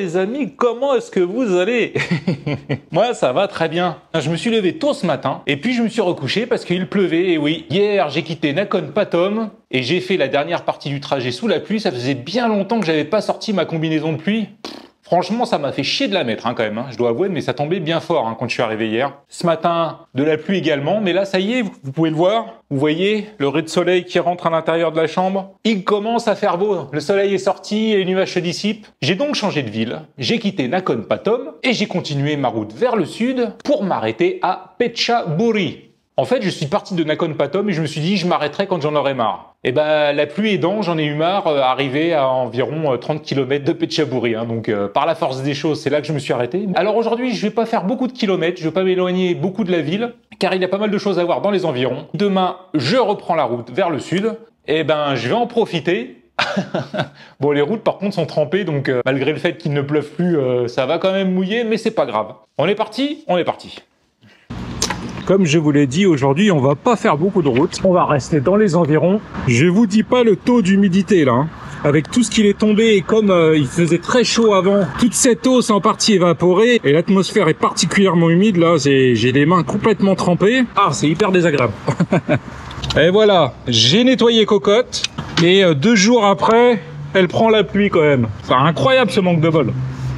les amis, comment est-ce que vous allez? Moi ça va très bien. Je me suis levé tôt ce matin et puis je me suis recouché parce qu'il pleuvait. Et oui, hier j'ai quitté Nakhon Pathom et j'ai fait la dernière partie du trajet sous la pluie. Ça faisait bien longtemps que j'avais pas sorti ma combinaison de pluie. Franchement, ça m'a fait chier de la mettre quand même, je dois avouer, mais ça tombait bien fort quand je suis arrivé hier. Ce matin, de la pluie également, mais là, ça y est, vous pouvez le voir. Vous voyez le ray de soleil qui rentre à l'intérieur de la chambre. Il commence à faire beau, le soleil est sorti et les nuages se dissipent. J'ai donc changé de ville, j'ai quitté Nakhon Pathom et j'ai continué ma route vers le sud pour m'arrêter à Phetchaburi. En fait, je suis parti de Nakhon Pathom et je me suis dit je m'arrêterai quand j'en aurai marre. Et ben la pluie aidant, j'en ai eu marre, arrivé à environ 30 km de Phetchaburi. Donc par la force des choses, c'est là que je me suis arrêté. Alors aujourd'hui, je vais pas faire beaucoup de kilomètres, je vais pas m'éloigner beaucoup de la ville, car il y a pas mal de choses à voir dans les environs. Demain, je reprends la route vers le sud. Et ben je vais en profiter. Bon, les routes par contre sont trempées, donc malgré le fait qu'il ne pleuve plus, ça va quand même mouiller, mais c'est pas grave. On est parti, on est parti. Comme je vous l'ai dit, aujourd'hui, on va pas faire beaucoup de route. On va rester dans les environs. Je vous dis pas le taux d'humidité là. Avec tout ce qu'il est tombé et comme il faisait très chaud avant, toute cette eau s'est en partie évaporée et l'atmosphère est particulièrement humide. Là, j'ai les mains complètement trempées. Ah, c'est hyper désagréable. Et voilà, j'ai nettoyé Cocotte et 2 jours après, elle prend la pluie quand même. C'est incroyable ce manque de bol.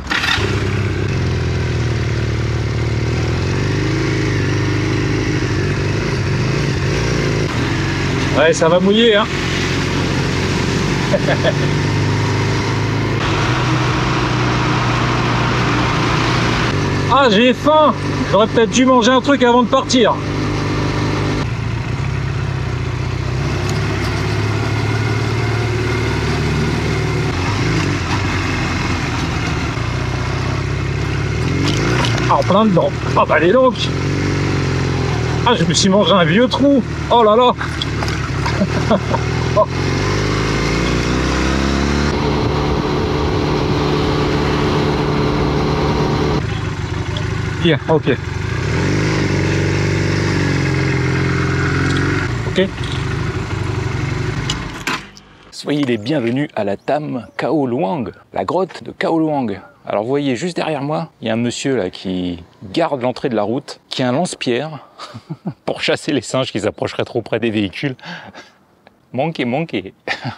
Ouais, ça va mouiller, hein. Ah, j'ai faim. J'aurais peut-être dû manger un truc avant de partir. Ah, en plein dedans. Ah bah allez donc. Ah, je me suis mangé un vieux trou. Oh là là. Oh. Bien, ok. Ok. Soyez les bienvenus à la Tam Khao Luang, la grotte de Khao Luang. Alors vous voyez juste derrière moi, il y a un monsieur là qui garde l'entrée de la route, qui a un lance-pierre pour chasser les singes qui s'approcheraient trop près des véhicules. Manqué.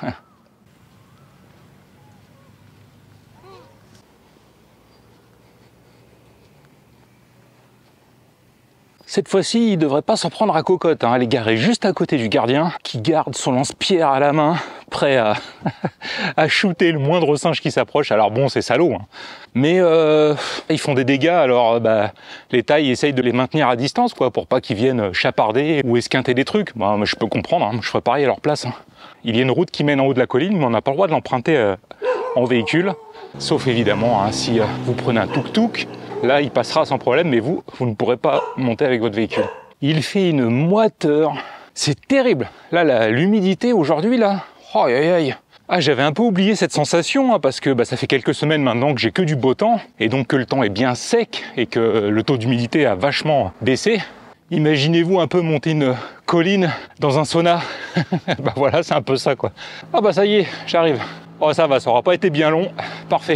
Cette fois-ci, il devrait pas s'en prendre à Cocotte. Elle est garée juste à côté du gardien, qui garde son lance-pierre à la main, prêt à shooter le moindre singe qui s'approche. Alors bon, c'est salaud, mais ils font des dégâts, alors les tailles essayent de les maintenir à distance, quoi, pour pas qu'ils viennent chaparder ou esquinter des trucs. Moi, je peux comprendre, je ferais pareil à leur place. Il y a une route qui mène en haut de la colline, mais on n'a pas le droit de l'emprunter en véhicule, sauf évidemment si vous prenez un tuk-tuk. Là, il passera sans problème, mais vous ne pourrez pas monter avec votre véhicule. Il fait une moiteur. C'est terrible. Là, l'humidité aujourd'hui, là. Oh, aïe, aïe. Ah, j'avais un peu oublié cette sensation, parce que ça fait quelques semaines maintenant que j'ai que du beau temps, et donc que le temps est bien sec, et que le taux d'humidité a vachement baissé. Imaginez-vous un peu monter une colline dans un sauna. Voilà, c'est un peu ça, quoi. Ah ça y est, j'arrive. Oh, ça va, ça aura pas été bien long. Parfait.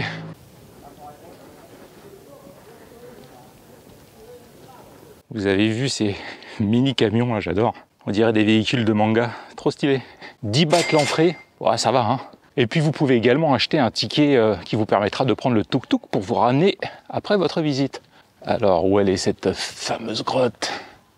Vous avez vu ces mini camions là, j'adore. On dirait des véhicules de manga, trop stylé. 10 bahts l'entrée, ouais, ça va. Et puis vous pouvez également acheter un ticket qui vous permettra de prendre le tuk-tuk pour vous ramener après votre visite. Alors où elle est cette fameuse grotte?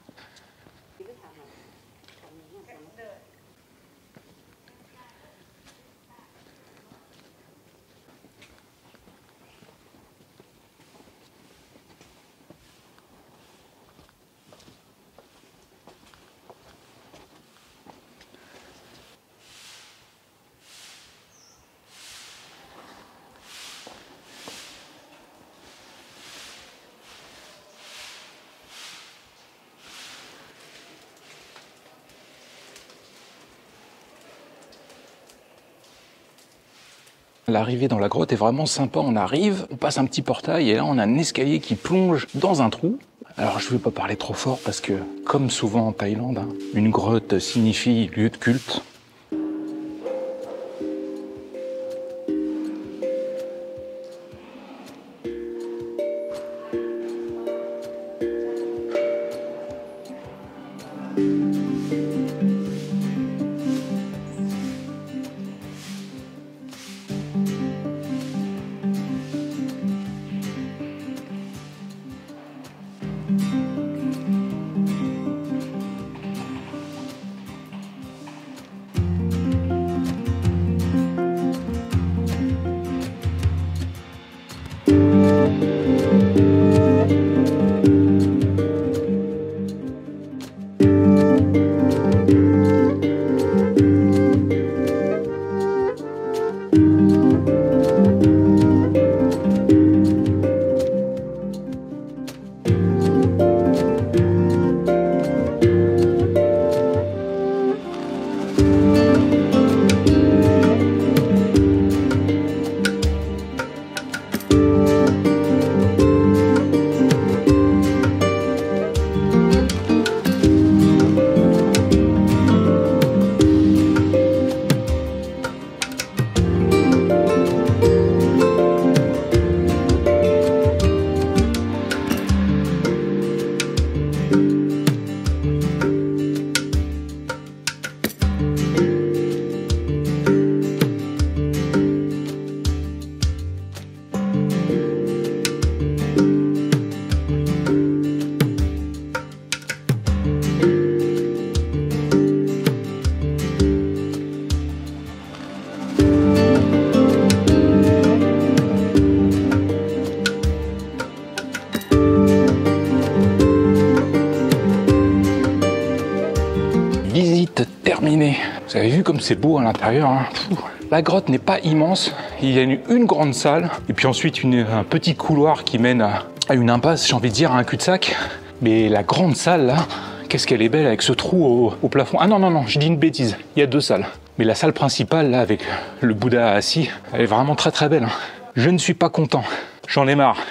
L'arrivée dans la grotte est vraiment sympa, on arrive, on passe un petit portail et là on a un escalier qui plonge dans un trou. Alors je ne vais pas parler trop fort parce que, comme souvent en Thaïlande, une grotte signifie lieu de culte. Visite terminée. Vous avez vu comme c'est beau à l'intérieur, hein. La grotte n'est pas immense. Il y a une grande salle et puis ensuite un petit couloir qui mène à une impasse, j'ai envie de dire, à un cul-de-sac. Mais la grande salle là, qu'est-ce qu'elle est belle avec ce trou au plafond. Ah non, non, non, je dis une bêtise. Il y a deux salles. Mais la salle principale là avec le Bouddha assis, elle est vraiment très très belle, hein. Je ne suis pas content. J'en ai marre.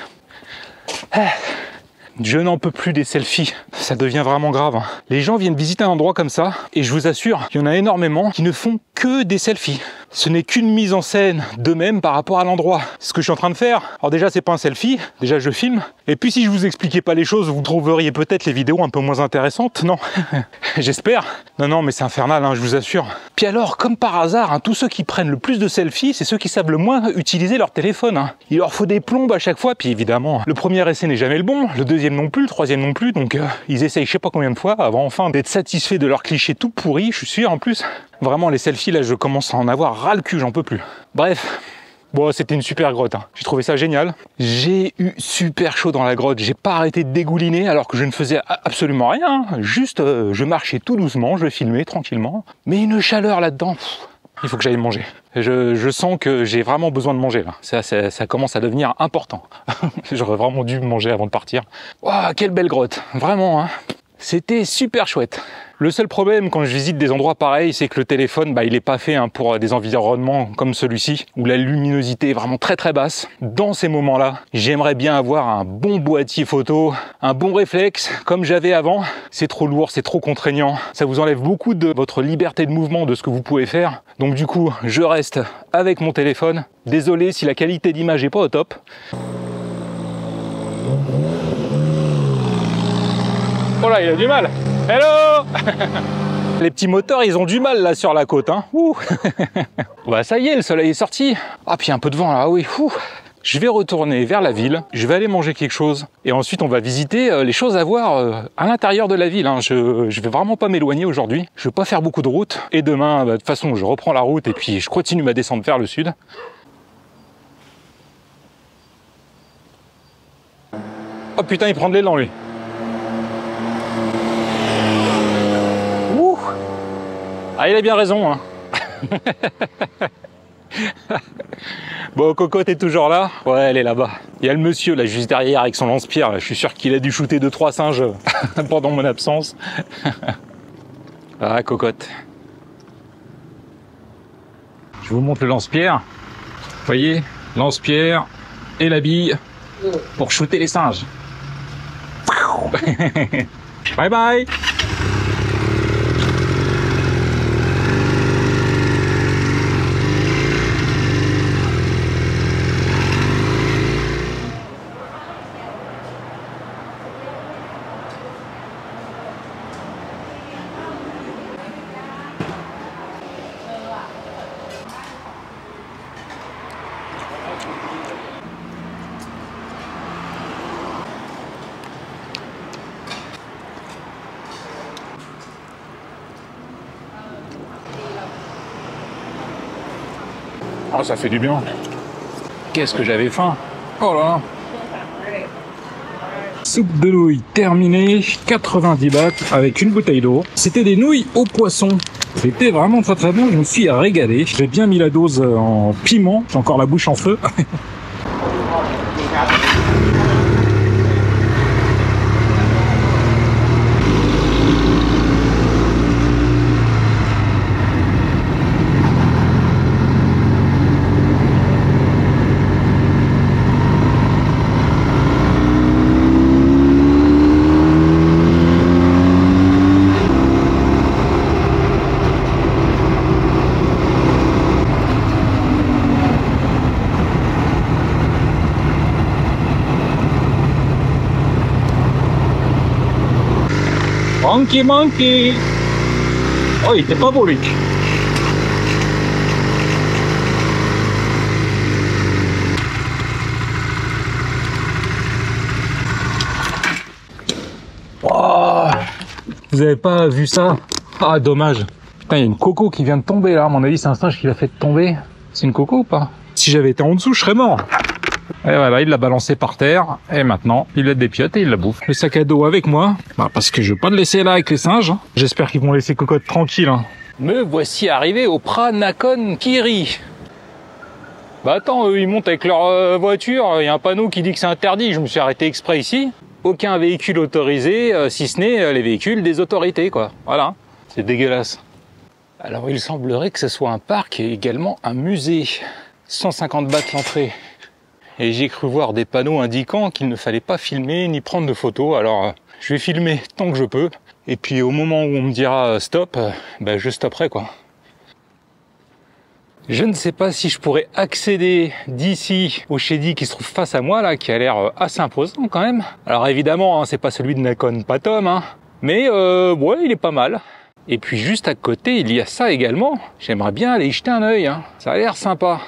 Je n'en peux plus des selfies, ça devient vraiment grave, hein. Les gens viennent visiter un endroit comme ça, et je vous assure, il y en a énormément qui ne font que des selfies. Ce n'est qu'une mise en scène d'eux-mêmes par rapport à l'endroit. Ce que je suis en train de faire, alors déjà c'est pas un selfie, déjà je filme, et puis si je vous expliquais pas les choses, vous trouveriez peut-être les vidéos un peu moins intéressantes, non? J'espère. Non, non, mais c'est infernal, hein, je vous assure. Puis alors, comme par hasard, hein, tous ceux qui prennent le plus de selfies, c'est ceux qui savent le moins utiliser leur téléphone, hein. Il leur faut des plombes à chaque fois, puis évidemment, le premier essai n'est jamais le bon, le deuxième non plus, le troisième non plus, donc ils essayent je sais pas combien de fois avant enfin d'être satisfaits de leur cliché tout pourri, je suis sûr en plus. Vraiment, les selfies, là, je commence à en avoir ras le cul, j'en peux plus. Bref, bon, c'était une super grotte, hein. J'ai trouvé ça génial. J'ai eu super chaud dans la grotte, j'ai pas arrêté de dégouliner alors que je ne faisais absolument rien. Juste, je marchais tout doucement, je filmais tranquillement. Mais une chaleur là-dedans, il faut que j'aille manger. Je sens que j'ai vraiment besoin de manger, là. Ça commence à devenir important. J'aurais vraiment dû manger avant de partir. Waouh, quelle belle grotte, vraiment, hein. C'était super chouette. Le seul problème quand je visite des endroits pareils, c'est que le téléphone, il n'est pas fait, hein, pour des environnements comme celui-ci, où la luminosité est vraiment très très basse. Dans ces moments-là, j'aimerais bien avoir un bon boîtier photo, un bon réflexe, comme j'avais avant. C'est trop lourd, c'est trop contraignant. Ça vous enlève beaucoup de votre liberté de mouvement, de ce que vous pouvez faire. Donc du coup, je reste avec mon téléphone. Désolé si la qualité d'image n'est pas au top. Oh là, il a du mal. Hello. Les petits moteurs, ils ont du mal là sur la côte, hein. Ouh. Bah ça y est, le soleil est sorti. Ah, puis un peu de vent là, oui. Ouh. Je vais retourner vers la ville, je vais aller manger quelque chose et ensuite on va visiter les choses à voir à l'intérieur de la ville, hein. Je vais vraiment pas m'éloigner aujourd'hui, je vais pas faire beaucoup de route et demain, de toute façon, je reprends la route et puis je continue ma descente vers le sud. Oh putain, il prend de l'élan lui. Ah, il a bien raison, hein. Bon, Cocotte est toujours là. Ouais, elle est là-bas. Il y a le monsieur là juste derrière avec son lance-pierre. Je suis sûr qu'il a dû shooter 2-3 singes pendant mon absence. Ah, Cocotte. Je vous montre le lance-pierre. Vous voyez, lance-pierre et la bille pour shooter les singes. Bye bye. Oh, ça fait du bien. Qu'est-ce que j'avais faim. Oh là là. Soupe de nouilles terminée, 90 bahts avec une bouteille d'eau. C'était des nouilles au poisson. C'était vraiment très très bon, je me suis régalé. J'ai bien mis la dose en piment, j'ai encore la bouche en feu. Monkey Monkey. Oh, il était pas beau, lui. Oh, vous avez pas vu ça? Ah, dommage. Putain, il y a une coco qui vient de tomber là. À mon avis, c'est un singe qui l'a fait tomber. C'est une coco ou pas? Si j'avais été en dessous, je serais mort. Et voilà, il l'a balancé par terre, et maintenant, il la dépiote et il la bouffe. Le sac à dos avec moi, bah parce que je veux pas le laisser là avec les singes. J'espère qu'ils vont laisser Cocotte tranquille. Me voici arrivé au Pranakon Kiri. Bah attends, eux, ils montent avec leur voiture, il y a un panneau qui dit que c'est interdit, je me suis arrêté exprès ici. Aucun véhicule autorisé, si ce n'est les véhicules des autorités, quoi. Voilà, c'est dégueulasse. Alors il semblerait que ce soit un parc et également un musée. 150 bahts l'entrée. Et j'ai cru voir des panneaux indiquant qu'il ne fallait pas filmer ni prendre de photos. Alors je vais filmer tant que je peux. Et puis au moment où on me dira stop, ben, je stopperai quoi. Je ne sais pas si je pourrais accéder d'ici au Shedi qui se trouve face à moi là, qui a l'air assez imposant quand même. Alors évidemment, hein, c'est pas celui de Nakhon Pathom, hein, mais ouais, il est pas mal. Et puis juste à côté, il y a ça également. J'aimerais bien aller y jeter un œil, hein. Ça a l'air sympa.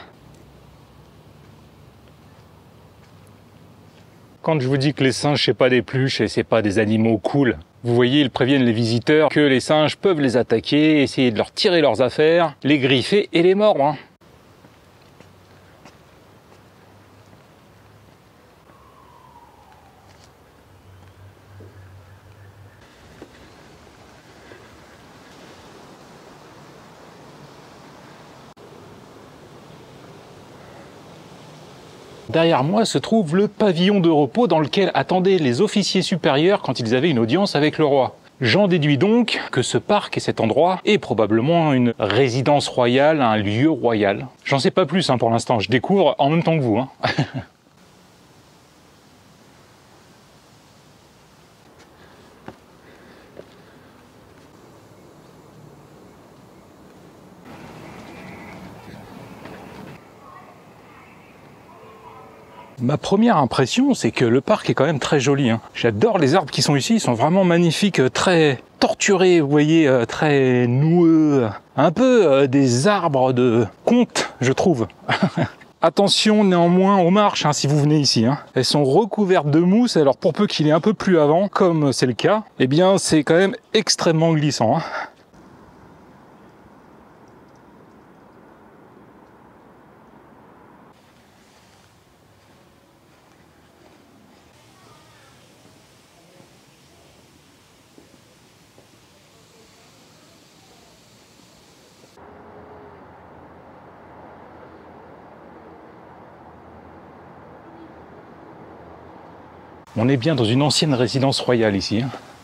Quand je vous dis que les singes, c'est pas des pluches et c'est pas des animaux cool, vous voyez, ils préviennent les visiteurs que les singes peuvent les attaquer, essayer de leur tirer leurs affaires, les griffer et les mordre. Hein. Derrière moi se trouve le pavillon de repos dans lequel attendaient les officiers supérieurs quand ils avaient une audience avec le roi. J'en déduis donc que ce parc et cet endroit est probablement une résidence royale, un lieu royal. J'en sais pas plus hein, pour l'instant, je découvre en même temps que vous. Hein. Ma première impression, c'est que le parc est quand même très joli. Hein. J'adore les arbres qui sont ici, ils sont vraiment magnifiques, très torturés, vous voyez, très noueux. Un peu des arbres de conte, je trouve. Attention néanmoins aux marches hein, si vous venez ici. Hein. Elles sont recouvertes de mousse, alors pour peu qu'il y ait un peu plus avant, comme c'est le cas, eh bien c'est quand même extrêmement glissant. Hein. On est bien dans une ancienne résidence royale ici. Hein.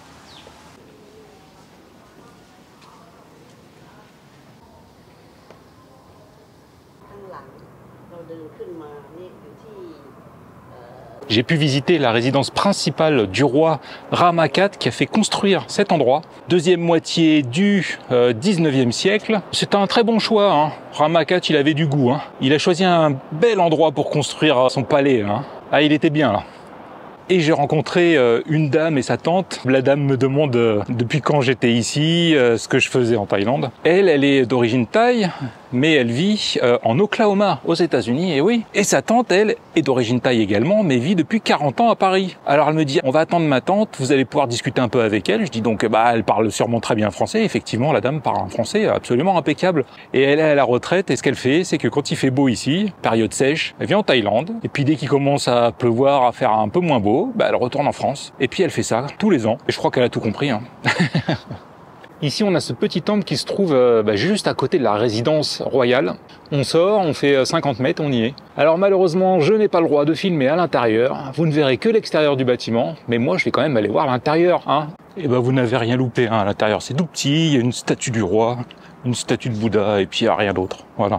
J'ai pu visiter la résidence principale du roi Rama IV qui a fait construire cet endroit. Deuxième moitié du 19e siècle. C'est un très bon choix. Hein. Rama IV, il avait du goût. Hein. Il a choisi un bel endroit pour construire son palais. Hein. Ah, il était bien là. Et j'ai rencontré une dame et sa tante. La dame me demande depuis quand j'étais ici, ce que je faisais en Thaïlande. Elle est d'origine thaï, mais elle vit en Oklahoma, aux États-Unis, et oui. Et sa tante, elle, est d'origine thaï également, mais vit depuis 40 ans à Paris. Alors elle me dit, on va attendre ma tante, vous allez pouvoir discuter un peu avec elle. Je dis donc, bah elle parle sûrement très bien français. Effectivement, la dame parle un français absolument impeccable. Et elle est à la retraite, et ce qu'elle fait, c'est que quand il fait beau ici, période sèche, elle vient en Thaïlande, et puis dès qu'il commence à pleuvoir, à faire un peu moins beau, bah elle retourne en France. Et puis elle fait ça tous les ans. Et je crois qu'elle a tout compris, hein. Ici, on a ce petit temple qui se trouve juste à côté de la résidence royale. On sort, on fait 50 mètres, on y est. Alors malheureusement, je n'ai pas le droit de filmer à l'intérieur. Vous ne verrez que l'extérieur du bâtiment, mais moi, je vais quand même aller voir l'intérieur, hein. Et vous n'avez rien loupé, hein, à l'intérieur. C'est tout petit, il y a une statue du roi, une statue de Bouddha, et puis il n'y a rien d'autre. Voilà.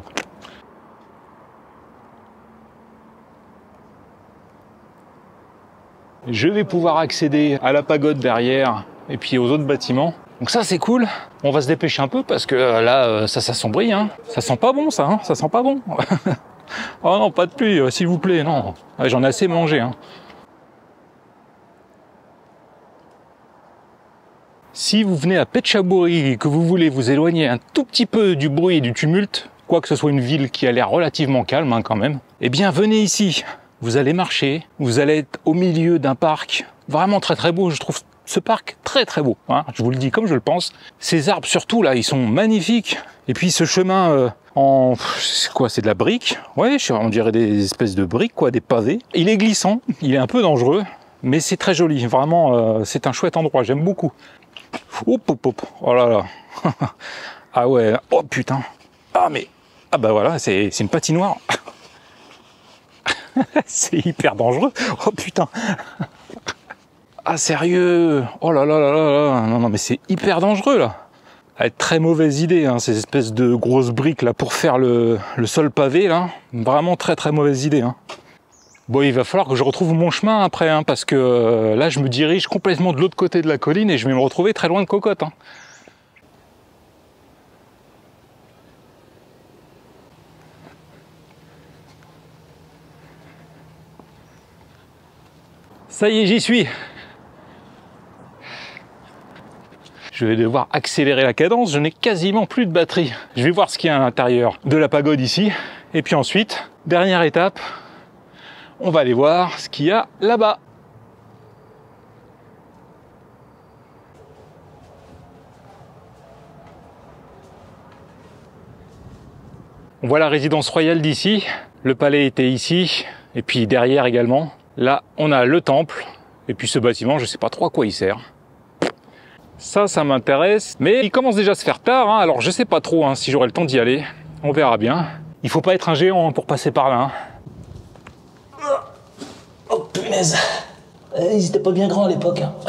Je vais pouvoir accéder à la pagode derrière, et puis aux autres bâtiments. Donc ça c'est cool, on va se dépêcher un peu parce que là ça s'assombrit, hein. Ça sent pas bon ça, hein. Ça sent pas bon. Oh non, pas de pluie, s'il vous plaît, non. J'en ai assez mangé, hein. Si vous venez à Phetchaburi et que vous voulez vous éloigner un tout petit peu du bruit et du tumulte, quoi que ce soit une ville qui a l'air relativement calme, hein, quand même, eh bien venez ici. Vous allez marcher, vous allez être au milieu d'un parc vraiment très très beau, je trouve. Ce parc très très beau, hein, je vous le dis comme je le pense. Ces arbres surtout là, ils sont magnifiques. Et puis ce chemin c'est quoi, c'est de la brique. Ouais, on dirait des espèces de briques, quoi, des pavés. Il est glissant, il est un peu dangereux, mais c'est très joli. Vraiment, c'est un chouette endroit, j'aime beaucoup. Hop, hop, hop, oh là là. Ah ouais, oh putain. Ah mais, ah bah voilà, c'est une patinoire. C'est hyper dangereux. Oh putain. Ah sérieux? Oh là là là là là. Non non mais c'est hyper dangereux là. Très mauvaise idée, hein, ces espèces de grosses briques là pour faire le sol pavé là. Vraiment très très mauvaise idée, hein. Bon, il va falloir que je retrouve mon chemin après, hein, parce que là je me dirige complètement de l'autre côté de la colline et je vais me retrouver très loin de Cocotte, hein. Ça y est, j'y suis. Je vais devoir accélérer la cadence, je n'ai quasiment plus de batterie. Je vais voir ce qu'il y a à l'intérieur de la pagode ici. Et puis ensuite, dernière étape, on va aller voir ce qu'il y a là-bas. On voit la résidence royale d'ici, le palais était ici, et puis derrière également. Là, on a le temple, et puis ce bâtiment, je ne sais pas trop à quoi il sert. Ça m'intéresse, mais il commence déjà à se faire tard, hein, alors je sais pas trop, hein, si j'aurai le temps d'y aller. On verra bien. Il faut pas être un géant pour passer par là, hein. Oh punaise, ils étaient pas bien grands à l'époque, hein.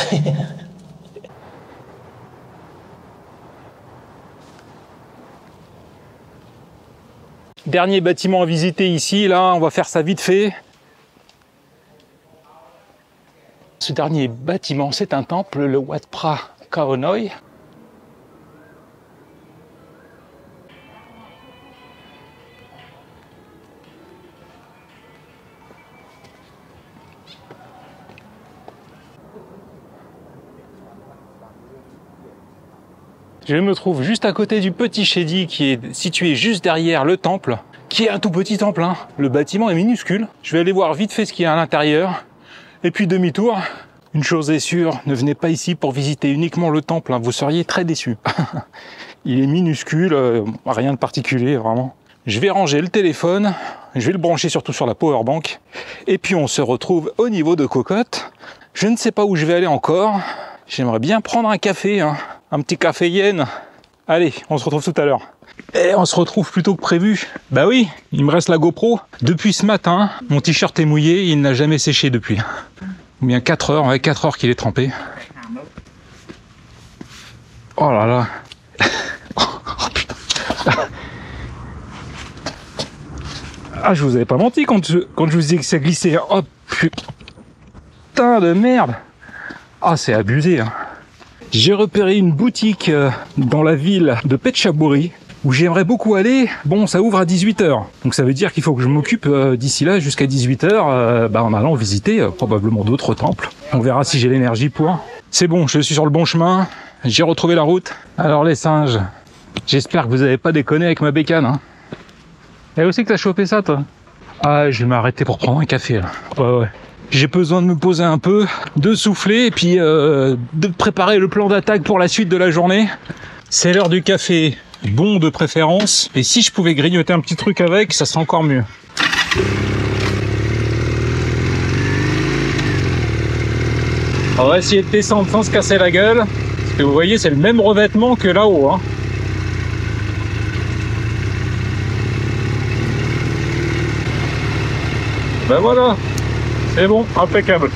Dernier bâtiment à visiter ici, là, on va faire ça vite fait. Ce dernier bâtiment, c'est un temple, le Wat Phra Kaonoi. Je me trouve juste à côté du petit Shedi qui est situé juste derrière le temple, qui est un tout petit temple, hein. Le bâtiment est minuscule. Je vais aller voir vite fait ce qu'il y a à l'intérieur. Et puis demi-tour. Une chose est sûre, ne venez pas ici pour visiter uniquement le temple, hein. Vous seriez très déçus. Il est minuscule, rien de particulier, vraiment. Je vais ranger le téléphone, je vais le brancher surtout sur la powerbank. Et puis on se retrouve au niveau de Cocotte. Je ne sais pas où je vais aller encore. J'aimerais bien prendre un café, hein. Un petit café yen. Allez, on se retrouve tout à l'heure. Et on se retrouve plus tôt que prévu. Bah oui, il me reste la GoPro. Depuis ce matin, mon t-shirt est mouillé, il n'a jamais séché depuis. Ou bien 4 heures, ouais, 4 heures qu'il est trempé. Oh là là. Oh putain. Ah, je vous avais pas menti quand je vous disais que ça glissait. Oh putain de merde. Ah, c'est abusé, hein. J'ai repéré une boutique dans la ville de Phetchaburi où j'aimerais beaucoup aller. Bon, ça ouvre à 18 h. Donc ça veut dire qu'il faut que je m'occupe d'ici là jusqu'à 18 h en allant visiter probablement d'autres temples. On verra si j'ai l'énergie pour. C'est bon, je suis sur le bon chemin. J'ai retrouvé la route. Alors les singes, J'espère que vous avez pas déconné avec ma bécane. Hein. Et où c'est que t'as chopé ça, toi? Ah, je vais m'arrêter pour prendre un café, là. Ouais. J'ai besoin de me poser un peu, de souffler et puis de préparer le plan d'attaque pour la suite de la journée. C'est l'heure du café, bon de préférence. Et si je pouvais grignoter un petit truc avec, ça serait encore mieux. On va essayer de descendre sans se casser la gueule. Parce que vous voyez, c'est le même revêtement que là-haut. Hein. Ben voilà, c'est bon, impeccable.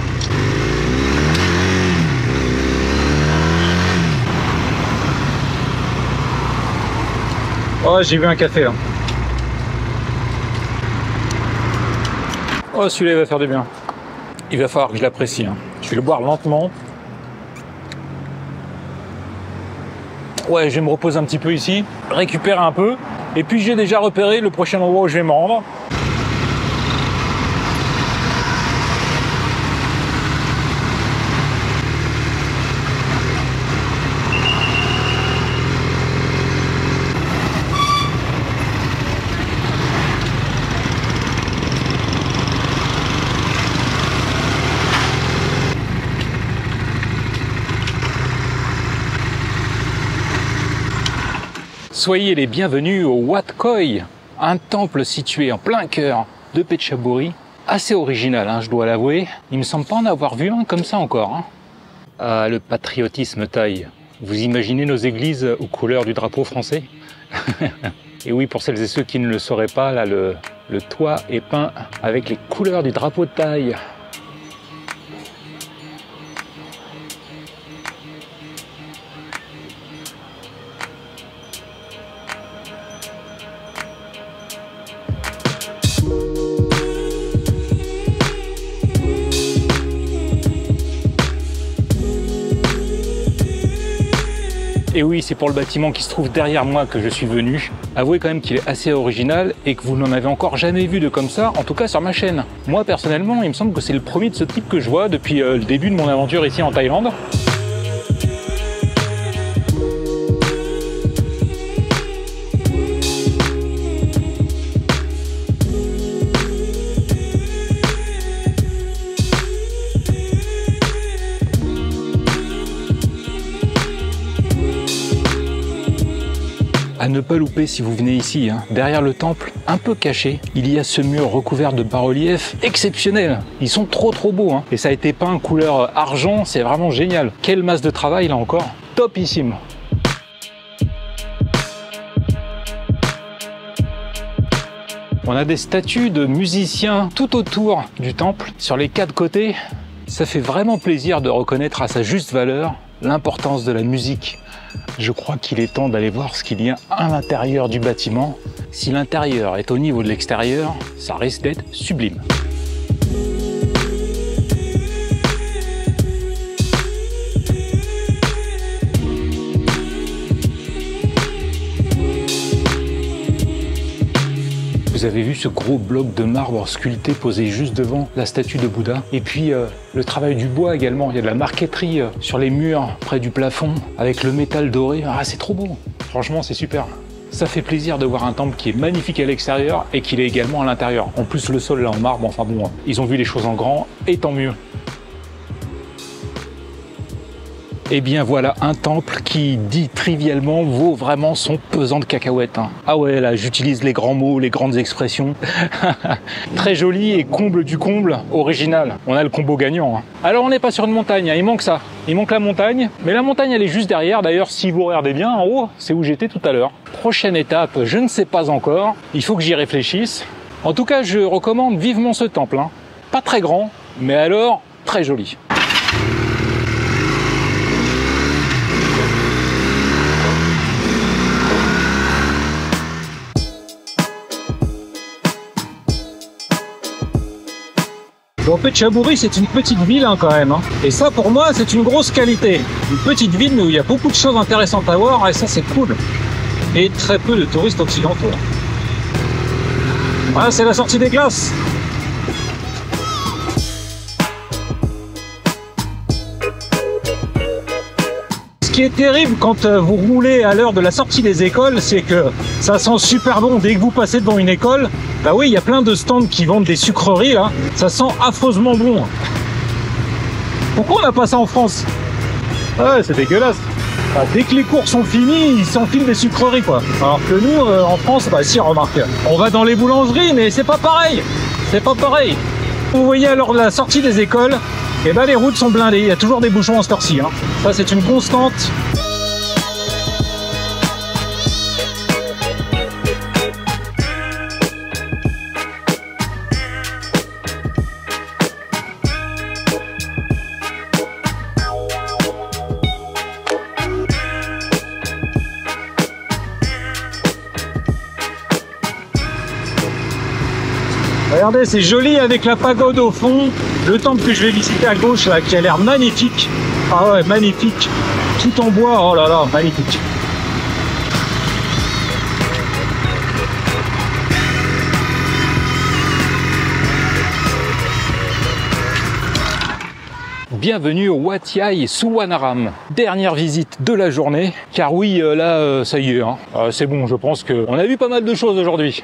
Oh, j'ai vu un café là. Oh, celui-là il va faire du bien. Il va falloir que je l'apprécie. Hein. Je vais le boire lentement. Ouais, je vais me reposer un petit peu ici, récupérer un peu. Et puis j'ai déjà repéré le prochain endroit où je vais me rendre. Soyez les bienvenus au Wat Koi, un temple situé en plein cœur de Phetchaburi. Assez original, hein, je dois l'avouer. Il me semble pas en avoir vu un comme ça encore. Hein. Ah, le patriotisme thaï. Vous imaginez nos églises aux couleurs du drapeau français? Et oui, pour celles et ceux qui ne le sauraient pas, là, le toit est peint avec les couleurs du drapeau de Thaï. Et oui, c'est pour le bâtiment qui se trouve derrière moi que je suis venu. Avouez quand même qu'il est assez original et que vous n'en avez encore jamais vu de comme ça, en tout cas sur ma chaîne. Moi personnellement, il me semble que c'est le premier de ce type que je vois depuis le début de mon aventure ici en Thaïlande. À ne pas louper si vous venez ici, hein. Derrière le temple, un peu caché, il y a ce mur recouvert de bas-reliefs exceptionnels. Ils sont trop beaux, hein. Et ça a été peint couleur argent, c'est vraiment génial. Quelle masse de travail là encore, topissime. On a des statues de musiciens tout autour du temple, sur les 4 côtés. Ça fait vraiment plaisir de reconnaître à sa juste valeur l'importance de la musique. Je crois qu'il est temps d'aller voir ce qu'il y a à l'intérieur du bâtiment. Si l'intérieur est au niveau de l'extérieur, ça risque d'être sublime. Vous avez vu ce gros bloc de marbre sculpté posé juste devant la statue de Bouddha. Et puis le travail du bois également. Il y a de la marqueterie sur les murs, près du plafond, avec le métal doré. Ah, c'est trop beau. Franchement, c'est super. Ça fait plaisir de voir un temple qui est magnifique à l'extérieur et qu'il est également à l'intérieur. En plus, le sol là en marbre, enfin bon, ils ont vu les choses en grand, et tant mieux. Eh bien voilà un temple qui, dit trivialement, vaut vraiment son pesant de cacahuètes. Hein. Ah ouais, là j'utilise les grands mots, les grandes expressions. Très joli et comble du comble, original. On a le combo gagnant. Hein. Alors on n'est pas sur une montagne, hein. Il manque ça. Il manque la montagne. Mais la montagne elle est juste derrière. D'ailleurs si vous regardez bien en haut, c'est où j'étais tout à l'heure. Prochaine étape, je ne sais pas encore. Il faut que j'y réfléchisse. En tout cas, je recommande vivement ce temple. Hein. Pas très grand, mais alors très joli. En fait, Phetchaburi, c'est une petite ville hein, quand même. Hein. Et ça, pour moi, c'est une grosse qualité. Une petite ville où il y a beaucoup de choses intéressantes à voir et ça, c'est cool. Et très peu de touristes occidentaux. Voilà, c'est la sortie des glaces. Ce qui est terrible quand vous roulez à l'heure de la sortie des écoles, c'est que ça sent super bon dès que vous passez devant une école. Bah oui, il y a plein de stands qui vendent des sucreries là. Ça sent affreusement bon. Pourquoi on n'a pas ça en France? Ouais, c'est dégueulasse. Bah, dès que les cours sont finis, ils s'enfilent des sucreries quoi. Alors que nous, en France, bah si, remarque, on va dans les boulangeries, mais c'est pas pareil. C'est pas pareil. Vous voyez, à l'heure de la sortie des écoles, et ben les routes sont blindées. Il y a toujours des bouchons en cette heure-ci. Hein. Ça, c'est une constante. Regardez, c'est joli avec la pagode au fond. Le temple que je vais visiter à gauche, là, qui a l'air magnifique. Ah ouais, magnifique. Tout en bois, oh là là, magnifique. Bienvenue au Wat Yai Suwanaram. Dernière visite de la journée. Car oui, là, ça y est, hein. C'est bon, je pense qu'on a vu pas mal de choses aujourd'hui.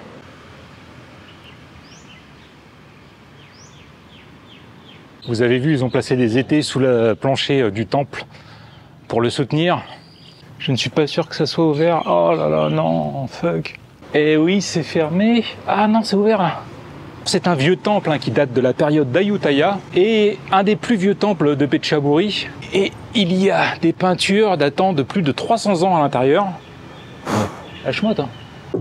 Vous avez vu, ils ont placé des étés sous le plancher du temple pour le soutenir. Je ne suis pas sûr que ça soit ouvert. Oh là là, non, fuck. Eh oui, c'est fermé. Ah non, c'est ouvert là. C'est un vieux temple qui date de la période d'Ayutthaya et un des plus vieux temples de Phetchaburi. Et il y a des peintures datant de plus de 300 ans à l'intérieur. La chmotte, hein.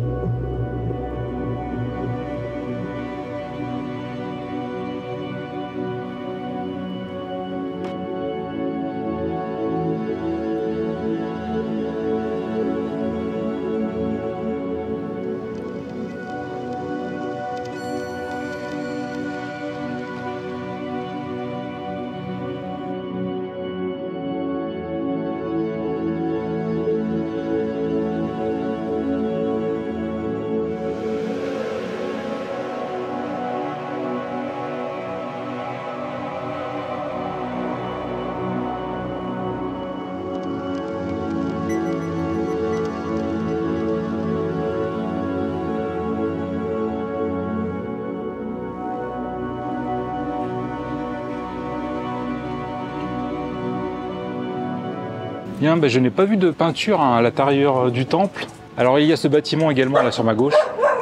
Bien, ben, je n'ai pas vu de peinture à l'intérieur du temple. Alors il y a ce bâtiment également là sur ma gauche.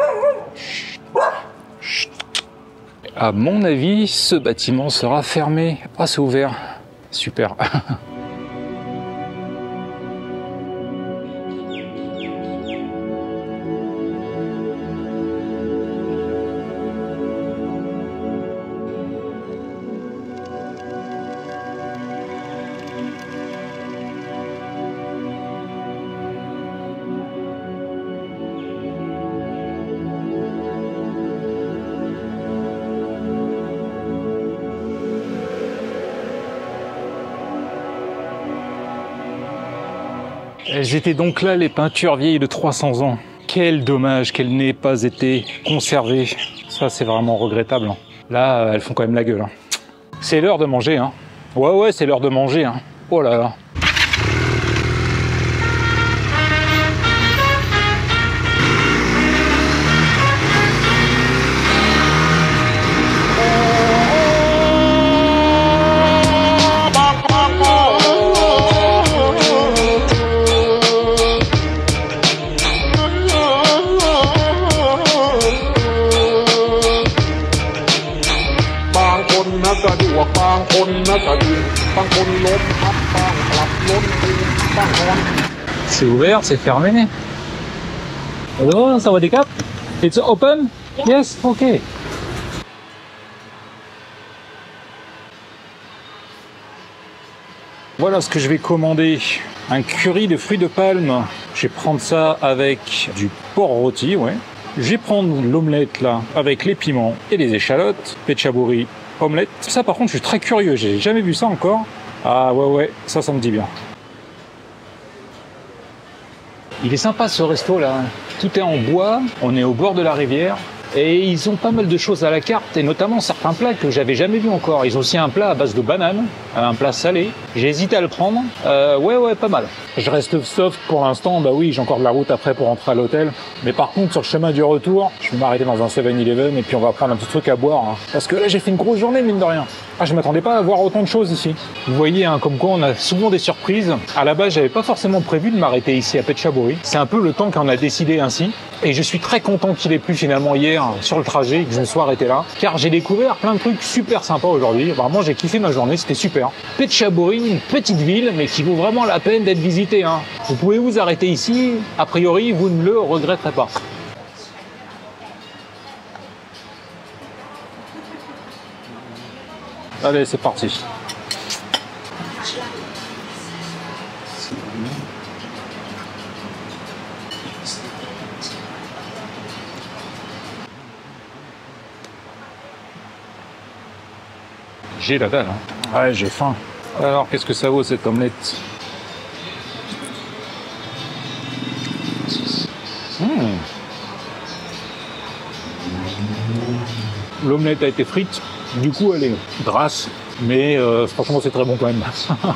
À mon avis, ce bâtiment sera fermé. Ah, c'est ouvert. Super. Elles étaient donc là, les peintures vieilles de 300 ans. Quel dommage qu'elles n'aient pas été conservées. Ça, c'est vraiment regrettable. Là, elles font quand même la gueule. C'est l'heure de manger, hein. Ouais, c'est l'heure de manger, hein. Oh là là. C'est ouvert, c'est fermé. Hello, sawadee-kap. It's open? Yes, okay. Voilà ce que je vais commander. Un curry de fruits de palme. Je vais prendre ça avec du porc rôti, ouais. Je vais prendre l'omelette là, avec les piments et les échalotes. Phetchaburi, omelette. Ça par contre, je suis très curieux, j'ai jamais vu ça encore. Ah ouais, ça me dit bien. Il est sympa ce resto là. Tout est en bois, on est au bord de la rivière. Et ils ont pas mal de choses à la carte, et notamment certains plats que j'avais jamais vus encore. Ils ont aussi un plat à base de bananes. un plat salé. J'ai hésité à le prendre. Ouais, pas mal. Je reste soft pour l'instant. Bah oui, j'ai encore de la route après pour rentrer à l'hôtel. Mais par contre, sur le chemin du retour, je vais m'arrêter dans un 7-Eleven et puis on va prendre un petit truc à boire. Hein. Parce que là, j'ai fait une grosse journée, mine de rien. Ah, je m'attendais pas à voir autant de choses ici. Vous voyez, hein, comme quoi on a souvent des surprises. À la base, j'avais pas forcément prévu de m'arrêter ici à Phetchaburi. C'est un peu le temps qu'on a décidé ainsi. Et je suis très content qu'il ait plu finalement hier sur le trajet et que je me sois arrêté là. Car j'ai découvert plein de trucs super sympas aujourd'hui. Vraiment, j'ai kiffé ma journée, c'était super. Phetchaburi, une petite ville, mais qui vaut vraiment la peine d'être visitée. Hein. Vous pouvez vous arrêter ici. A priori, vous ne le regretterez pas. Allez, c'est parti. J'ai la dalle, hein. Ouais, j'ai faim. Alors, qu'est-ce que ça vaut cette omelette? L'omelette a été frite, du coup elle est grasse, mais franchement c'est très bon quand même.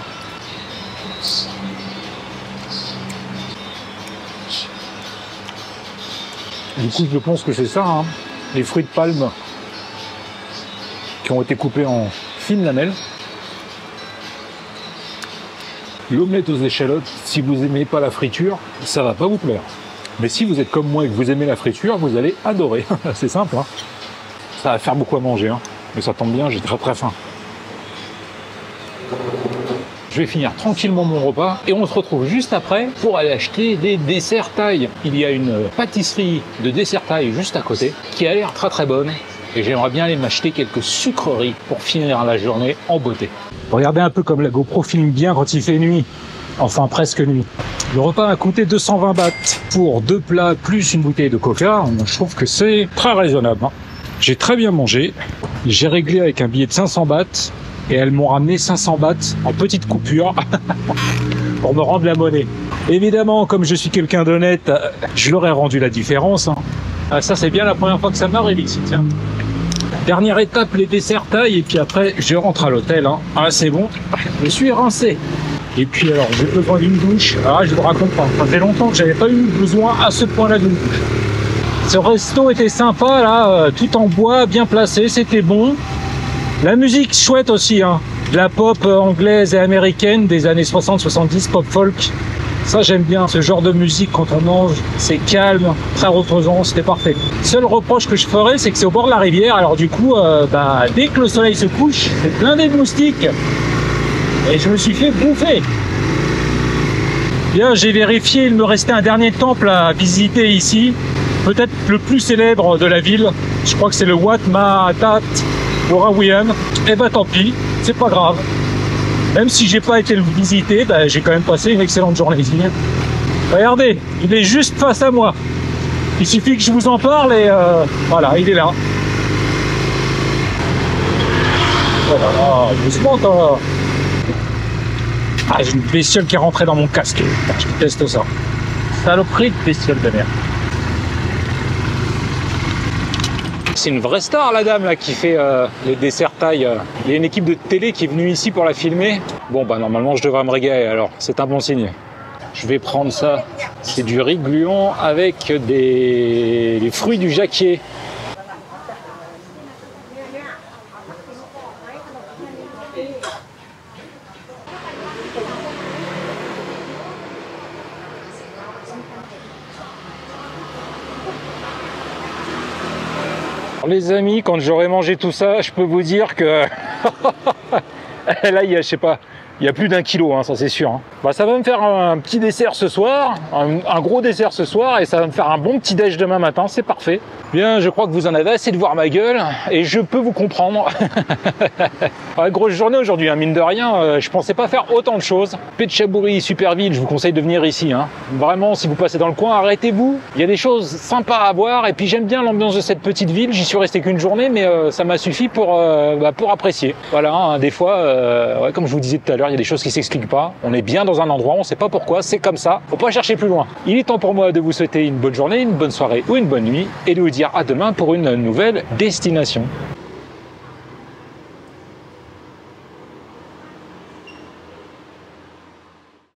Du coup je pense que c'est ça, hein. Les fruits de palme qui ont été coupés en fines lamelles. L'omelette aux échalotes, si vous n'aimez pas la friture, ça va pas vous plaire. Mais si vous êtes comme moi et que vous aimez la friture, vous allez adorer. C'est simple, hein. Ça va faire beaucoup à manger, hein. Mais ça tombe bien, j'ai très faim. Je vais finir tranquillement mon repas et on se retrouve juste après pour aller acheter des desserts thaï. Il y a une pâtisserie de desserts thaï juste à côté qui a l'air très bonne. Et j'aimerais bien aller m'acheter quelques sucreries pour finir la journée en beauté. Regardez un peu comme la GoPro filme bien quand il fait nuit. Enfin, presque nuit. Le repas a coûté 220 bahts pour 2 plats plus une bouteille de coca. Je trouve que c'est très raisonnable, hein. J'ai très bien mangé. J'ai réglé avec un billet de 500 bahts et elles m'ont ramené 500 bahts en petite coupure pour me rendre la monnaie. Évidemment, comme je suis quelqu'un d'honnête, je leur ai rendu la différence, hein. Ah, ça, c'est bien la première fois que ça m'arrive ici, tiens. Dernière étape, les desserts thaï, et puis après, je rentre à l'hôtel, hein. Ah, c'est bon, je suis rincé. Et puis alors, j'ai besoin d'une douche. Ah, je vous raconte pas. Ça fait longtemps que j'avais pas eu besoin à ce point-là d'une douche. Ce resto était sympa, là, tout en bois, bien placé, c'était bon. La musique, chouette aussi, hein. De la pop anglaise et américaine des années 60-70, pop folk. Ça, j'aime bien ce genre de musique quand on mange. C'est calme, très reposant, c'était parfait. Seul reproche que je ferais, c'est que c'est au bord de la rivière. Alors du coup, dès que le soleil se couche, c'est plein de moustiques. Et je me suis fait bouffer. Bien, j'ai vérifié, il me restait un dernier temple à visiter ici. Peut-être le plus célèbre de la ville. Je crois que c'est le Wat Mahat Wurawian. Eh ben tant pis, c'est pas grave. Même si j'ai pas été le visiter, j'ai quand même passé une excellente journée ici. Regardez, il est juste face à moi. Il suffit que je vous en parle et voilà, il est là. Voilà, doucement, toi. Ah, j'ai une bestiole qui est rentrée dans mon casque. Je teste ça. Saloperie de bestiole de merde. C'est une vraie star, la dame là qui fait les desserts thaï. Il y a une équipe de télé qui est venue ici pour la filmer. Bon, normalement je devrais me régaler, alors c'est un bon signe. Je vais prendre ça. C'est du riz gluant avec les fruits du jacquier. Les amis, quand j'aurai mangé tout ça, je peux vous dire que là, il y a, je sais pas, il y a plus d'1 kilo, hein, ça c'est sûr. Hein. Ça va me faire un petit dessert ce soir, un gros dessert ce soir, et ça va me faire un bon petit déj demain matin, c'est parfait. Bien, je crois que vous en avez assez de voir ma gueule, et je peux vous comprendre. Ouais, grosse journée aujourd'hui, hein, mine de rien, je pensais pas faire autant de choses. Phetchaburi, super ville, je vous conseille de venir ici. Hein. Vraiment, si vous passez dans le coin, arrêtez-vous. Il y a des choses sympas à voir, et puis j'aime bien l'ambiance de cette petite ville. J'y suis resté qu'une journée, mais ça m'a suffi pour apprécier. Voilà, hein, des fois, ouais, comme je vous disais tout à l'heure, il y a des choses qui s'expliquent pas. On est bien dans un endroit, on sait pas pourquoi, c'est comme ça. Faut pas chercher plus loin. Il est temps pour moi de vous souhaiter une bonne journée, une bonne soirée ou une bonne nuit, et de vous dire à demain pour une nouvelle destination.